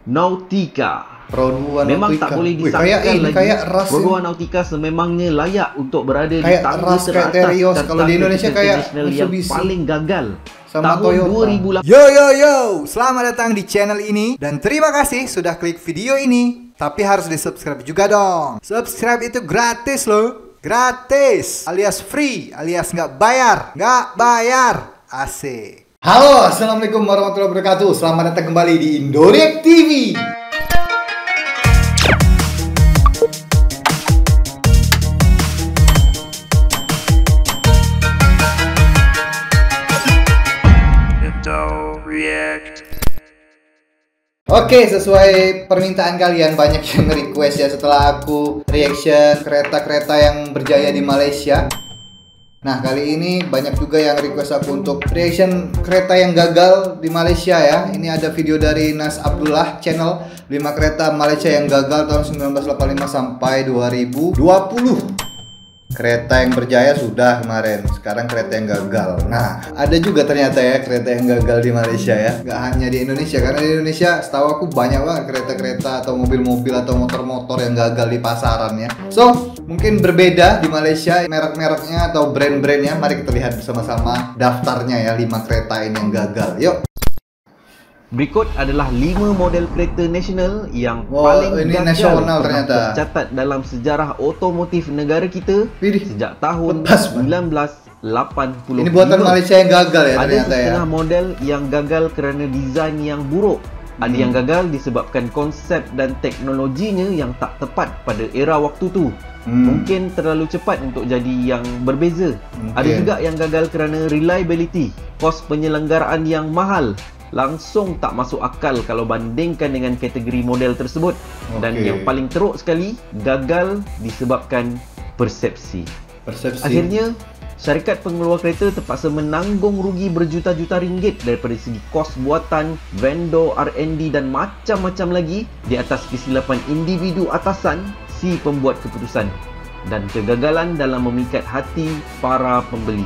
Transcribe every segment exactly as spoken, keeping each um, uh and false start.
Nautica. Pro dua Memang Nautica. tak boleh Wih, disangkakan kayak ini, lagi kayak ras Pro ini. dua Nautica sememangnya layak untuk berada di Kayak tangga ras, kayak teratas Terios. carta Kalau di Indonesia kereta kayak nasional yang Mitsubishi paling gagal sama tahun Toyota. dua ribu delapan. Yo yo yo, selamat datang di channel ini dan terima kasih sudah klik video ini. Tapi harus di subscribe juga dong. Subscribe itu gratis loh, gratis alias free alias nggak bayar, nggak bayar. Asik. Halo, assalamualaikum warahmatullahi wabarakatuh. Selamat datang kembali di Indoreact T V. Oke, sesuai permintaan kalian, banyak yang request ya setelah aku reaction kereta-kereta yang berjaya di Malaysia. Nah, kali ini banyak juga yang request aku untuk reaction kereta yang gagal di Malaysia ya. Ini ada video dari Nas Abdullah channel lima kereta Malaysia yang gagal tahun seribu sembilan ratus delapan puluh lima sampai dua ribu dua puluh. Kereta yang berjaya sudah kemarin, sekarang kereta yang gagal. Nah, ada juga ternyata ya kereta yang gagal di Malaysia ya. Gak hanya di Indonesia, karena di Indonesia setahu aku banyak banget kereta-kereta atau mobil-mobil atau motor-motor yang gagal di pasaran ya. So, mungkin berbeda di Malaysia merek-mereknya atau brand-brandnya. Mari kita lihat bersama-sama daftarnya ya, lima kereta ini yang gagal. Yuk. Berikut adalah lima model kereta nasional yang Wow, paling ini gagal nasional pernah ternyata. tercatat dalam sejarah otomotif negara kita Widih, sejak tahun lepas, seribu sembilan ratus lapan puluh. Ini buatan Malaysia yang gagal ya Ada ternyata ya. setengah model yang gagal kerana desain yang buruk. Ada Hmm. yang gagal disebabkan konsep dan teknologinya yang tak tepat pada era waktu tu. Hmm. Mungkin terlalu cepat untuk jadi yang berbeza. Mungkin. Ada juga yang gagal kerana reliability, kos penyelenggaraan yang mahal. Langsung tak masuk akal kalau bandingkan dengan kategori model tersebut. Dan Okey. yang paling teruk sekali, gagal disebabkan persepsi. Persepsi. Akhirnya, syarikat pengeluar kereta terpaksa menanggung rugi berjuta-juta ringgit daripada segi kos buatan, vendor, R and D dan macam-macam lagi di atas kesilapan individu atasan si pembuat keputusan dan kegagalan dalam memikat hati para pembeli.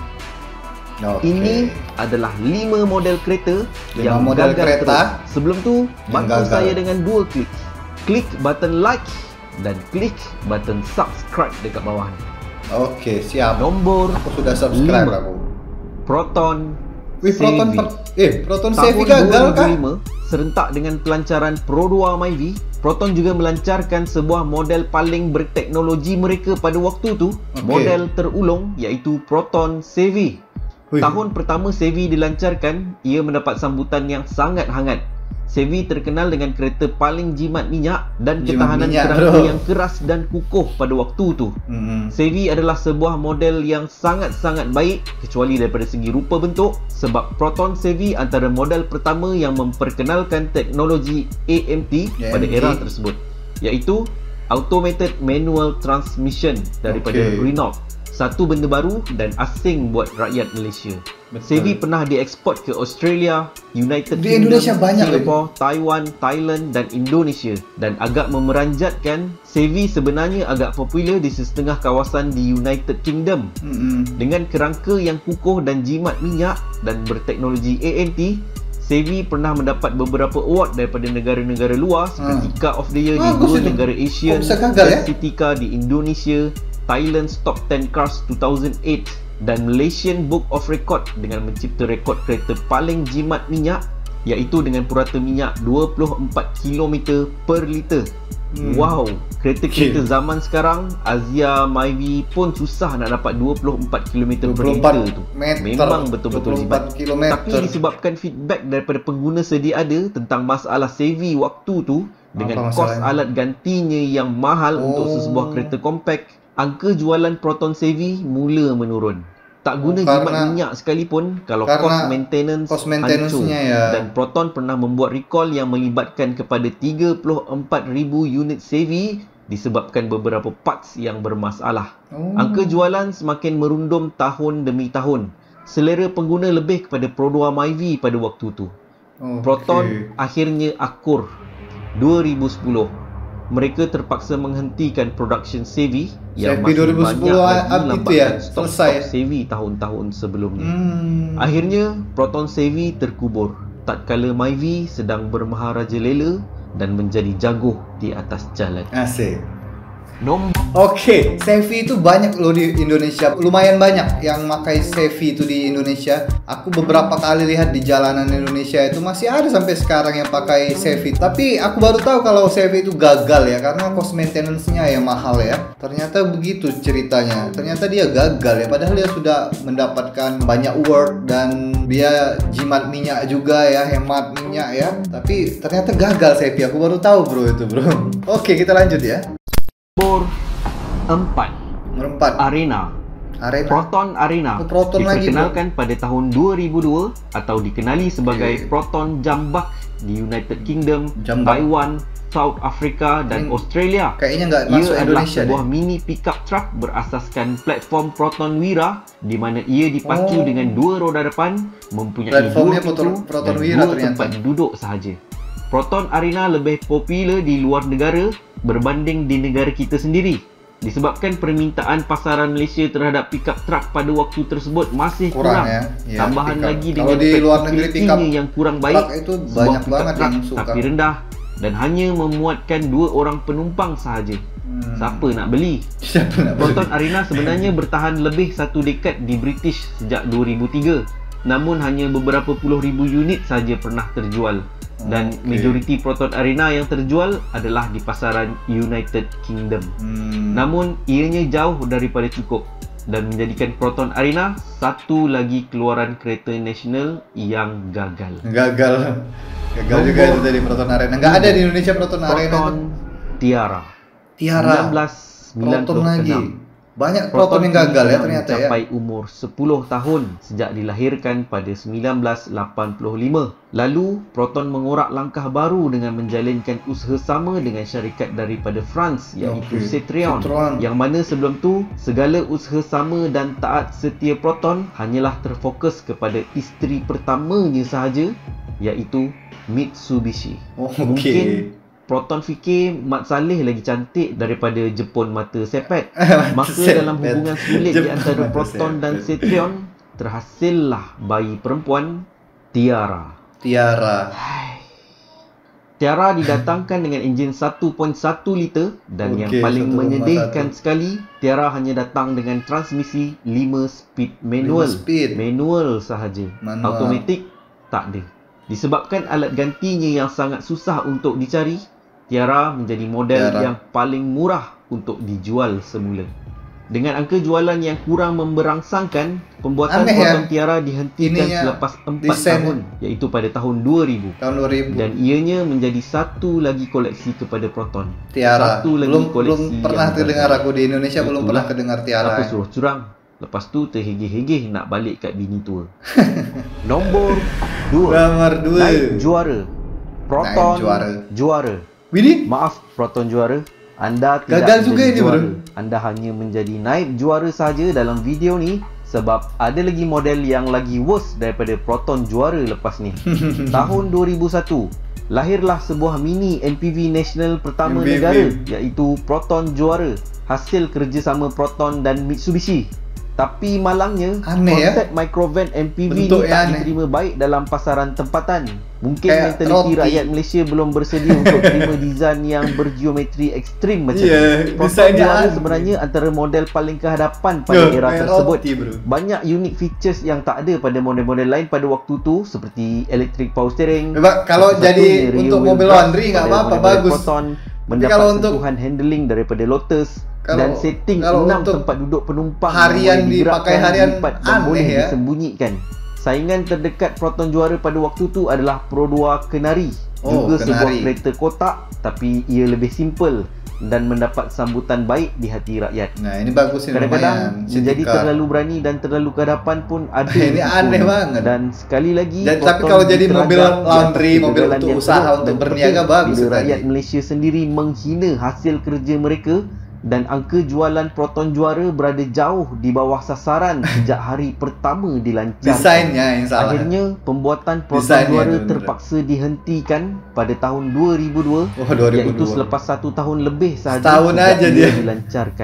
Okey. Ini adalah lima model kereta Lima yang model gagal kereta terus. Sebelum tu, yang bantu gagal. saya dengan dua klik. Klik button like dan klik button subscribe dekat bawah ni. Oke, siap. Nombor Aku sudah subscribe lima. aku. Proton Wih, Proton C V. per- eh Proton C V Tahun gagal dua ribu kah? lima, serentak dengan pelancaran Pro dua Myvi, Proton juga melancarkan sebuah model paling berteknologi mereka pada waktu tu, Okey. model terulung iaitu Proton C V. Wih. Tahun pertama C V dilancarkan, ia mendapat sambutan yang sangat hangat. C V terkenal dengan kereta paling jimat minyak dan Jimat ketahanan minyak, kerangka bro. yang keras dan kukuh pada waktu tu. Hmm. C V adalah sebuah model yang sangat-sangat baik kecuali daripada segi rupa bentuk, sebab Proton C V antara model pertama yang memperkenalkan teknologi A M T pada A M T. era tersebut, iaitu Automated Manual Transmission daripada Okey. Renault. Satu benda baru dan asing buat rakyat Malaysia. Betul. C V pernah dieksport ke Australia, United Di Kingdom, Indonesia banyak Singapore, Taiwan, Thailand dan Indonesia. Dan agak memeranjatkan, C V sebenarnya agak popular di setengah kawasan di United Kingdom. Hmm. Dengan kerangka yang kukuh dan jimat minyak dan berteknologi A M T, C V pernah mendapat beberapa award daripada negara-negara luar seperti Hmm. Car of the Year di Bagus dua itu. negara Asian, Kok bisa gagal, ya? City Car di Indonesia, Thailand's Top ten Cars dua ribu lapan dan Malaysian Book of Record dengan mencipta rekod kereta paling jimat minyak iaitu dengan purata minyak dua puluh empat kilometer per liter. Hmm. Wow, kereta-kereta Okay. zaman sekarang Azia, Myvi pun susah nak dapat dua puluh empat kilometer per dua puluh empat liter tu. meter. Memang betul-betul dua puluh empat jimat. kilometer. Tapi disebabkan feedback daripada pengguna sedia ada tentang masalah C V waktu tu dengan Apa kos masalahnya? alat gantinya yang mahal Oh. untuk sesebuah kereta compact, angka jualan Proton C V mula menurun. Tak guna Oh, jimat karena- minyak sekalipun kalau karena kos maintenance kos maintenance-nya hancur. ya. Dan Proton pernah membuat recall yang melibatkan kepada tiga puluh empat ribu unit C V disebabkan beberapa parts yang bermasalah. Oh. Angka jualan semakin merundum tahun demi tahun. Selera pengguna lebih kepada Pro dua Myvi pada waktu tu. Oh, Proton okey. akhirnya akur. dua ribu sepuluh, mereka terpaksa menghentikan production C V yang C V masih dua ribu sepuluh banyak up lagi itu ya, lambatkan stok-stok selesai. C V tahun-tahun sebelumnya. Hmm. Akhirnya Proton C V terkubur tatkala Myvi sedang bermaharaja lela dan menjadi jaguh di atas jalan. Asik. Nombor Oke, Sevi itu banyak loh di Indonesia. Lumayan banyak yang pakai Sevi itu di Indonesia. Aku beberapa kali lihat di jalanan Indonesia itu masih ada sampai sekarang yang pakai Sevi. Tapi aku baru tahu kalau Sevi itu gagal ya, karena cost maintenance-nya ya mahal ya. Ternyata begitu ceritanya. Ternyata dia gagal ya, padahal dia sudah mendapatkan banyak award dan dia jimat minyak juga ya, hemat minyak ya. Tapi ternyata gagal Sevi. Aku baru tahu bro itu bro. Oke, kita lanjut ya. Nomor empat, Nomor empat, Arena. Arena. Proton Arena Oh, Proton lagi, diperkenalkan pada tahun dua ribu dua atau dikenali sebagai Okay. Proton Jambak di United Kingdom, Jambak. Taiwan, South Africa dan Ini Australia. Kayaknya nggak Ia masuk adalah Indonesia sebuah deh. mini pickup truck berasaskan platform Proton Wira di mana ia dipacu Oh. dengan dua roda depan, mempunyai Platformnya dua Proton- pintu Proton dan Wira dua ternyata. tempat duduk sahaja. Proton Arena lebih popular di luar negara berbanding di negara kita sendiri disebabkan permintaan pasaran Malaysia terhadap pickup truck pada waktu tersebut masih Kurang kurang, ya. Ya, tambahan pickup. lagi Kalau dengan di luar negeri flexibility-nya pickup yang kurang truck baik, itu sebuah banyak pickup banget truck yang suka. tapi rendah dan hanya memuatkan dua orang penumpang sahaja. Hmm. Siapa nak beli? Siapa nak beli? Proton Arena sebenarnya bertahan lebih satu dekad di British sejak dua ribu tiga. Namun hanya beberapa puluh ribu unit saja pernah terjual. Dan Okey. majoriti Proton Arena yang terjual adalah di pasaran United Kingdom. Hmm. Namun ianya jauh daripada cukup dan menjadikan Proton Arena satu lagi keluaran kereta nasional yang gagal. Gagal. Gagal Nombor juga itu tadi Proton Arena. Nggak ada di Indonesia Proton Arena Proton itu. Tiara. Tiara. seribu sembilan ratus sembilan Proton puluh enam. lagi. Banyak Proton yang gagal ya ternyata ya. Mencapai umur sepuluh tahun sejak dilahirkan pada seribu sembilan ratus lapan puluh lima. Lalu, Proton mengorak langkah baru dengan menjalinkan usaha sama dengan syarikat daripada France iaitu Okey. Cetrion. Citroen. Yang mana sebelum tu, segala usaha sama dan taat setia Proton hanyalah terfokus kepada isteri pertamanya sahaja iaitu Mitsubishi. Oh, Mungkin okey. Proton fikir Mat Saleh lagi cantik daripada Jepun mata sepet. Maka Sepet. dalam hubungan sulit di Jepun antara mata Proton dan sepet. Cetrion, terhasillah bayi perempuan Tiara. Tiara. Tiara didatangkan dengan enjin satu perpuluhan satu liter dan yang Okey, paling satu perpuluhan menyedihkan satu. sekali, Tiara hanya datang dengan transmisi lima speed manual. lima speed. Manual sahaja. Manual. Automatik tak ada. Disebabkan alat gantinya yang sangat susah untuk dicari, Tiara menjadi model Tiara. yang paling murah untuk dijual semula. Dengan angka jualan yang kurang memberangsangkan, pembuatan Aneh ya. Proton Tiara dihentikan Ininya, selepas empat desain. tahun, iaitu pada tahun dua ribu. Tahun dua ribu. Dan ianya menjadi satu lagi koleksi kepada Proton. Tiara. Satu lagi Belum belum koleksi pernah yang terdengar gagal. aku di Indonesia belum Itulah pernah kedengar Tiara. Apa suruh curang? Lepas tu terhegeh-hegeh nak balik kat bini tua. Nombor dua. Nomor dua. Naib juara. Proton Naib juara. juara. Widih. Maaf Proton juara, anda tidak Gagal juga menjadi ini, juara. bro. Anda hanya menjadi naib juara saja dalam video ni sebab ada lagi model yang lagi worse daripada Proton juara lepas ni. Tahun dua ribu satu, lahirlah sebuah mini M P V nasional pertama M P V. negara iaitu Proton juara, hasil kerjasama Proton dan Mitsubishi. Tapi malangnya, Aneh ya. konsep microvan M P V Bentuk ni yang tak aneh. diterima baik dalam pasaran tempatan. Mungkin Kayak mentaliti roti. rakyat Malaysia belum bersedia untuk terima desain yang bergeometri ekstrim macam Ya, ni. Proton desain dia juara aneh. sebenarnya antara model paling kehadapan pada Ya, era kayak tersebut. roti, bro. Banyak unique features yang tak ada pada model-model lain pada waktu tu seperti electric power steering. Coba kalau Satu-satunya jadi rear untuk wheel mobil drive laundry nggak pada apa-apa, model-model bagus. Proton, Tapi mendapat kalau untuk- sentuhan handling daripada Lotus Kalau- dan setting kalau enam untuk tempat duduk penumpang harian yang boleh dipakai digerakkan, harian dilipat dan aneh boleh ya. disembunyikan. Saingan terdekat Proton juara pada waktu tu adalah Pro dua Kenari. Oh, Juga sebuah Kenari. kereta kotak tapi ia lebih simple dan mendapat sambutan baik di hati rakyat. Nah, ini bagus ini Kadang-kadang lumayan. menjadi City car. terlalu berani dan terlalu kehadapan pun ada. Ini risiko aneh ni. banget. Dan sekali lagi Dan- Proton tapi kalau jadi diterajang mobil di atas laundry, mobil kegagalan untuk yang usaha, teruk untuk dan berniaga, penting bagus bila tadi. rakyat Malaysia sendiri menghina hasil kerja mereka dan angka jualan Proton juara berada jauh di bawah sasaran sejak hari pertama dilancarkan. Desainnya yang salah. Akhirnya pembuatan Proton Desainnya juara tu, benar. terpaksa dihentikan pada tahun dua ribu dua, Oh, dua ribu dua. iaitu selepas satu tahun lebih sahaja Setahun sejak aja ia dia. dilancarkan.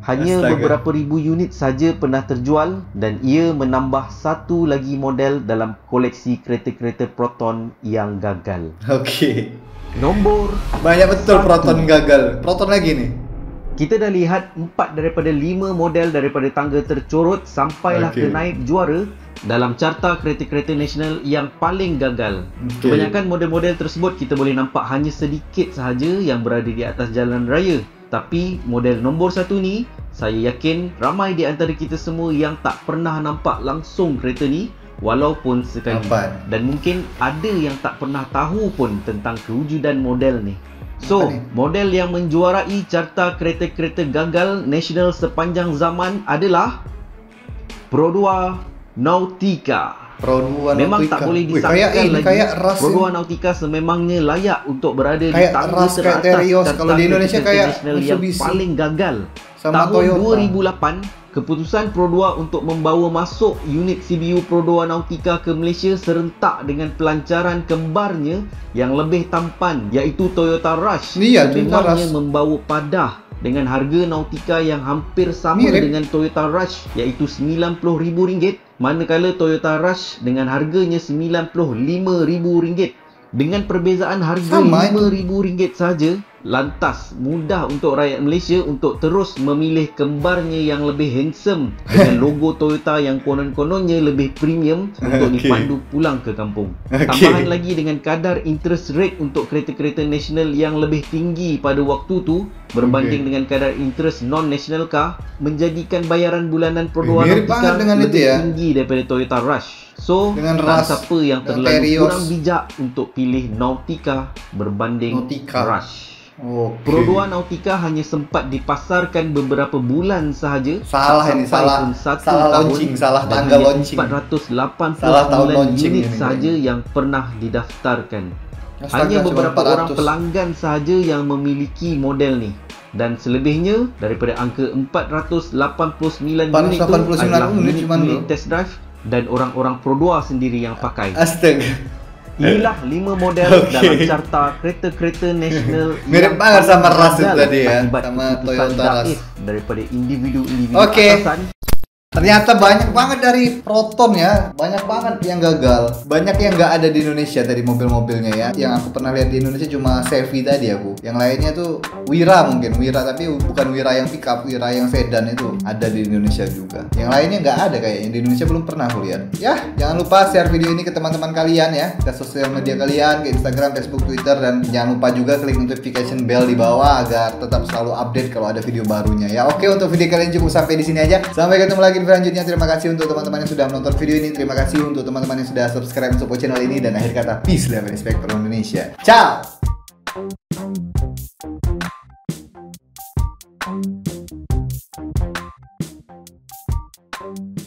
Hanya Astaga. beberapa ribu unit saja pernah terjual dan ia menambah satu lagi model dalam koleksi kereta-kereta Proton yang gagal. Oke. Nombor Banyak betul Satu. Proton gagal. Proton lagi nih. kita dah lihat empat daripada lima model daripada tangga tercorot sampailah Okey. ke naib juara dalam carta kereta-kereta nasional yang paling gagal. Okey. Kebanyakan model-model tersebut kita boleh nampak hanya sedikit sahaja yang berada di atas jalan raya. Tapi model nombor satu ni, saya yakin ramai di antara kita semua yang tak pernah nampak langsung kereta ni walaupun sekali. Nampak. Dan mungkin ada yang tak pernah tahu pun tentang kewujudan model ni. So, Apa ni? model yang menjuarai carta kereta-kereta gagal nasional sepanjang zaman adalah Pro dua Nautica. Pro dua Memang Nautica. tak boleh Wih, kayak disangkakan ini, lagi kayak ras Pro dua ini. Nautica sememangnya layak untuk berada di Kayak tangga ras, kayak teratas Terios. carta Kalau di Indonesia kereta kayak nasional yang Mitsubishi paling gagal. sama Tahun Toyota. dua ribu lapan, keputusan Pro dua untuk membawa masuk unit C B U Pro dua Nautica ke Malaysia serentak dengan pelancaran kembarnya yang lebih tampan iaitu Toyota Rush. Iya, Toyota Sememangnya Rush. membawa padah dengan harga Nautica yang hampir sama Mirip. dengan Toyota Rush iaitu sembilan puluh ribu ringgit, manakala Toyota Rush dengan harganya sembilan puluh lima ribu ringgit. Dengan perbezaan harga Sama lima ribu ringgit saja, lantas mudah untuk rakyat Malaysia untuk terus memilih kembarnya yang lebih handsome dengan logo Toyota yang konon-kononnya lebih premium untuk Okey. dipandu pulang ke kampung. Okey. Tambahan lagi dengan kadar interest rate untuk kereta-kereta nasional yang lebih tinggi pada waktu tu berbanding Okey. dengan kadar interest non-national car, menjadikan bayaran bulanan Pro dua Mirip Nautica banget dengan lebih itu ya. tinggi daripada Toyota Rush. So, Dengan tak Rush siapa yang dan terlalu Terios. kurang bijak untuk pilih Nautica berbanding Nautica. Rush. Oke. Pro dua Nautica hanya sempat dipasarkan beberapa bulan sahaja. Salah ini, sampai salah. pun satu Salah tahun launching, salah dan tanggal hanya launching. empat ratus lapan puluh Salah tahun sembilan launching unit ini, sahaja ini. yang pernah didaftarkan. Astaga, Hanya cuma beberapa empat ratus. orang pelanggan sahaja yang memiliki model ni. Dan selebihnya daripada angka empat ratus lapan puluh sembilan empat ratus unit tu lapan puluh sembilan adalah unit cuman unit tu. test drive dan orang-orang Pro dua sendiri yang pakai. Astaga. Inilah lima model Okey. dalam carta kereta-kereta nasional Mirip yang banget sama paling Rush gagal tadi ya, akibat sama keputusan Toyota Daif Rush. daripada individu-individu Okey. atasan. Ternyata banyak banget dari Proton ya, banyak banget yang gagal, banyak yang nggak ada di Indonesia dari mobil-mobilnya ya. Yang aku pernah lihat di Indonesia cuma Chevy tadi aku. Yang lainnya tuh Wira mungkin, Wira tapi bukan Wira yang pickup, Wira yang sedan itu ada di Indonesia juga. Yang lainnya nggak ada kayaknya di Indonesia, belum pernah aku lihat. Ya, jangan lupa share video ini ke teman-teman kalian ya, ke sosial media kalian, ke Instagram, Facebook, Twitter, dan jangan lupa juga klik notification bell di bawah agar tetap selalu update kalau ada video barunya ya. Oke, untuk video kali ini cukup sampai di sini aja. Sampai ketemu lagi di video selanjutnya. Terima kasih untuk teman-teman yang sudah menonton video ini. Terima kasih untuk teman-teman yang sudah subscribe support channel ini. Dan akhir kata, peace, love, and respect for Indonesia. Ciao.